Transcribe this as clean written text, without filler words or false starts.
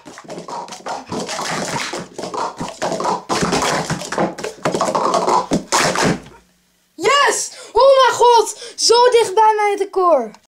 Yes! Oh mijn god! Zo dicht bij mijn decor.